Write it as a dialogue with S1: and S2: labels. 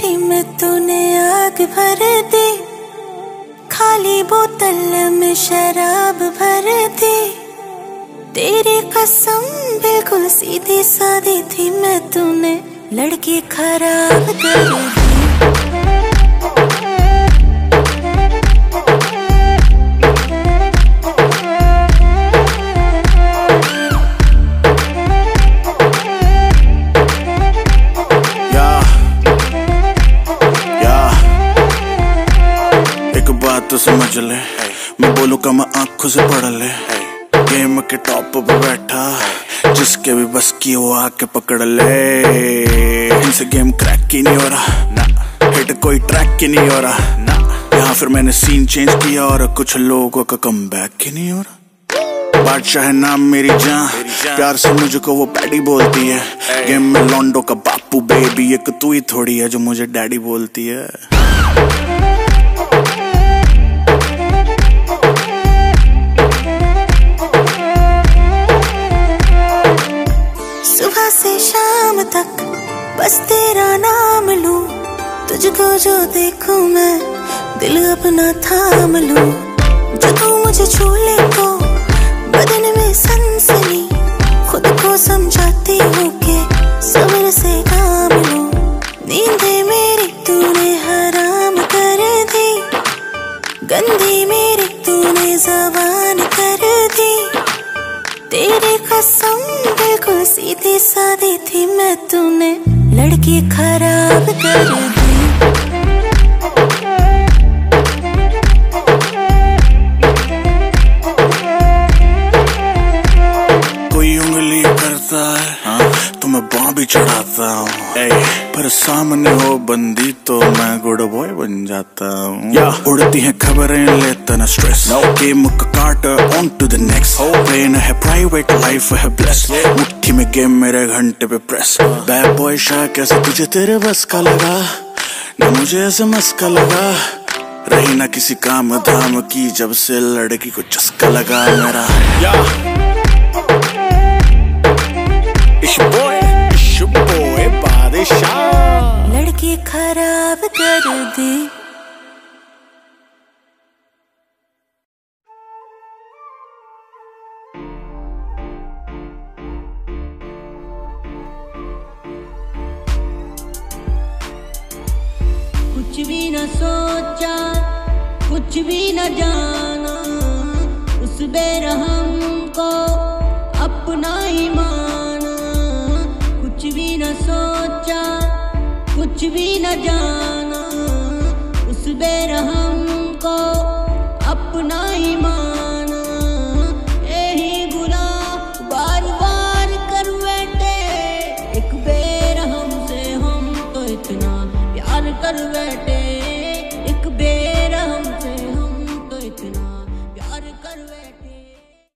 S1: पेटी में तूने आग भर दी, खाली बोतल में शराब भर दी। तेरी कसम बिल्कुल सीधी सादी थी, मैं तूने लड़की खराब कर दी।
S2: एक बात तो समझ ले, मैं बोलूं का मैं आंखों से पढ़ ले। गेम के टॉप पे बैठा, जिसके भी बस की वो आके पकड़ ले। इनसे गेम क्रैक ही नहीं हो रहा ना, हिट कोई ट्रैक ही नहीं हो रहा ना। यहाँ फिर मैंने सीन चेंज किया और कुछ लोगों का कमबैक ही नहीं हो रहा। बादशाह है नाम मेरी जान, प्यार से मुझको वो पैडी बोलती है। गेम में लॉन्डो का बापू बेबी, एक तू ही थोड़ी है जो मुझे डैडी बोलती है।
S1: सुबह से शाम तक बस तेरा नाम लूं, तुझको जो देखूं मैं दिल अपना थाम लूं। जो तू मुझे छू ले तो बदन में सनसनी, खुद को समझाती हूँ कि सब्र से काम लूं। नींदे मेरी तूने हराम कर दी, गंदी मेरी तूने ज़बान कर दी। तेरी कसम बिल्कुल सीधी सादी थी, मैं तूने लड़की खराब कर दी।
S2: कोई उंगली करता है हाँ, तो मैं बाँ भी चढ़ाता हूँ। पर सामने हो बंदी तो मैं गुड बॉय बन जाता हूँ। या उड़ती हैं खबरें लेता ना स्ट्रेस, गेम का cart on to the next. Plane है प्राइवेट, लाइफ है ब्लेस, मुट्ठी में गेम मेरे घंटे पे प्रेस। बैड बॉय शाह कैसे तुझे तेरे बस का लगा, ना मुझे ऐसे मस्का लगा। रही ना किसी काम धाम की, जब से लड़की को चस्का लगा मेरा। इश बॉय बादशाह,
S1: लड़की खराब कर दी।
S3: कुछ भी न सोचा, कुछ भी न जाना, उस बेरहम को अपना ही माना। कुछ भी न सोचा, कुछ भी न जाना, उस बेरहम को अपना ही माना। यही गुनाह बार बार कर बैठे, एक बेरहम से हम तो इतना प्यार कर बैठे।